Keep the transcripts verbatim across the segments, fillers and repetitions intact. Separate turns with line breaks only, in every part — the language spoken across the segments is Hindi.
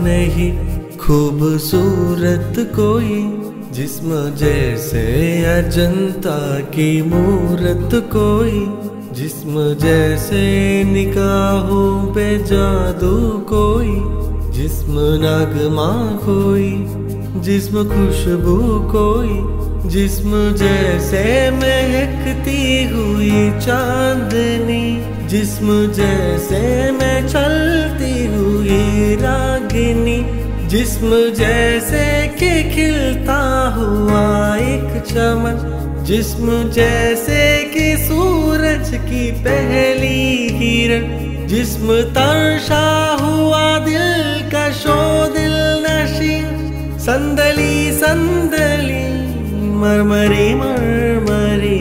नहीं खूबसूरत कोई, जिस्म जैसे अजंता की मूरत कोई, जिस्म जैसे निगाहों पे जादू कोई, जिस्म नगमा कोई, जिस्म खुशबू कोई, जिस्म जैसे महकती हुई चांदनी, जिस्म जैसे मैं चलती हुई रागिनी, जिस्म जैसे कि खिलता हुआ एक चमन, जिस्म जैसे कि सूरज की पहली किरण, जिस्म तरशा हुआ दिल का शो दिल नशी, संदली संदली मरमरी मरमरी।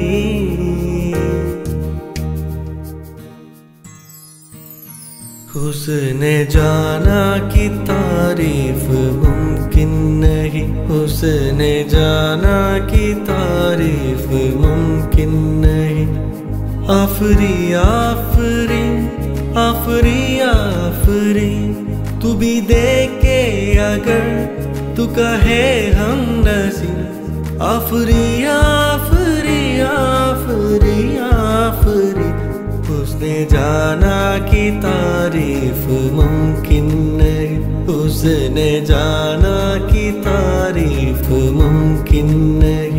उसने जाना कि तारीफ मुमकिन नहीं, उसने जाना कि तारीफ मुमकिन नहीं। आफरी आफरी आफरी आफरी, तू भी देखे अगर तू कहे हम नसी। आफरी आफरी आफरी आफरी, उसने जाना कि तारीफ मुमकिन नहीं, उसने जाना कि तारीफ मुमकिन नहीं।